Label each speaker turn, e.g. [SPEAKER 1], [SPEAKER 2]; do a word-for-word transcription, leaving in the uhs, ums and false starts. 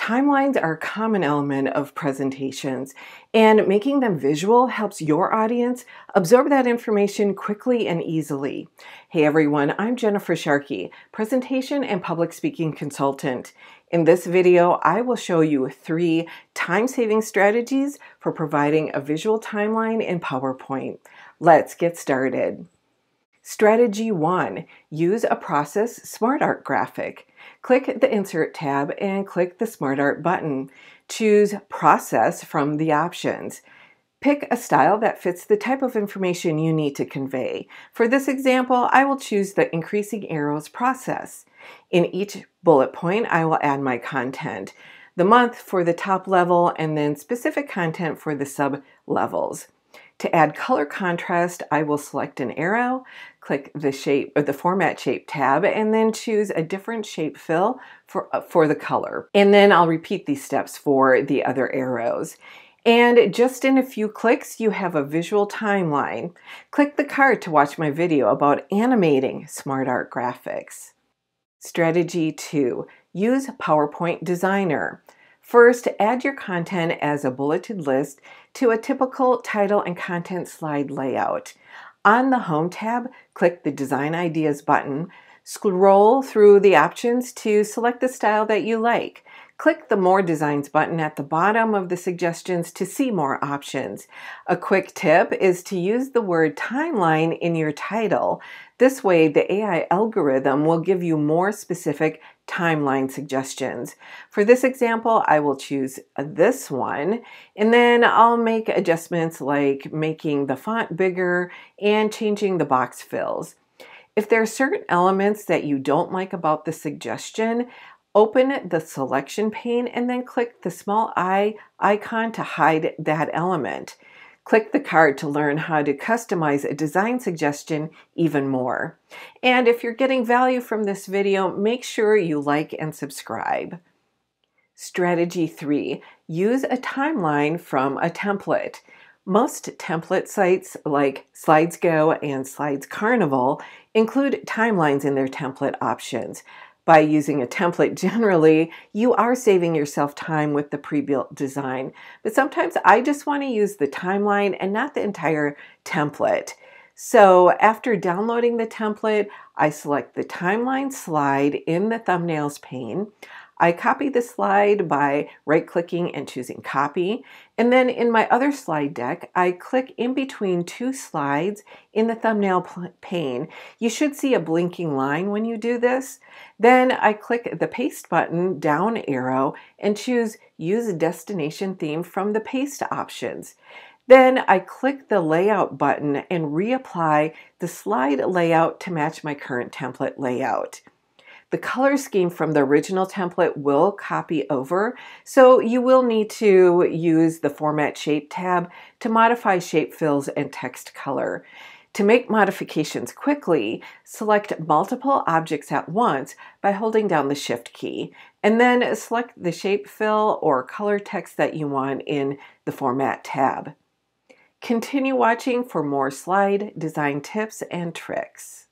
[SPEAKER 1] Timelines are a common element of presentations, and making them visual helps your audience absorb that information quickly and easily. Hey everyone, I'm Jennifer Sharkey, presentation and public speaking consultant. In this video, I will show you three time-saving strategies for providing a visual timeline in PowerPoint. Let's get started. Strategy one, use a process SmartArt graphic. Click the Insert tab and click the SmartArt button. Choose Process from the options. Pick a style that fits the type of information you need to convey. For this example, I will choose the Increasing Arrows process. In each bullet point, I will add my content, the month for the top level, and then specific content for the sub-levels. To add color contrast, I will select an arrow, click the shape or the Format Shape tab, and then choose a different shape fill for, uh, for the color. And then I'll repeat these steps for the other arrows. And just in a few clicks, you have a visual timeline. Click the card to watch my video about animating SmartArt graphics. Strategy two, use PowerPoint Designer. First, add your content as a bulleted list to a typical title and content slide layout. On the Home tab, click the Design Ideas button. Scroll through the options to select the style that you like. Click the More Designs button at the bottom of the suggestions to see more options. A quick tip is to use the word timeline in your title. This way, the A I algorithm will give you more specific timeline suggestions. For this example, I will choose this one, and then I'll make adjustments like making the font bigger and changing the box fills. If there are certain elements that you don't like about the suggestion, open the selection pane and then click the small eye icon to hide that element. Click the card to learn how to customize a design suggestion even more. And if you're getting value from this video, make sure you like and subscribe. Strategy three, use a timeline from a template. Most template sites like SlidesGo and Slides Carnival include timelines in their template options. By using a template generally, you are saving yourself time with the pre-built design. But sometimes I just want to use the timeline and not the entire template. So after downloading the template, I select the timeline slide in the thumbnails pane. I copy the slide by right-clicking and choosing Copy. And then in my other slide deck, I click in between two slides in the thumbnail pane. You should see a blinking line when you do this. Then I click the Paste button, down arrow, and choose Use Destination Theme from the Paste options. Then I click the Layout button and reapply the slide layout to match my current template layout. The color scheme from the original template will copy over, so you will need to use the Format Shape tab to modify shape fills and text color. To make modifications quickly, select multiple objects at once by holding down the Shift key, and then select the shape fill or color text that you want in the Format tab. Continue watching for more slide design tips and tricks.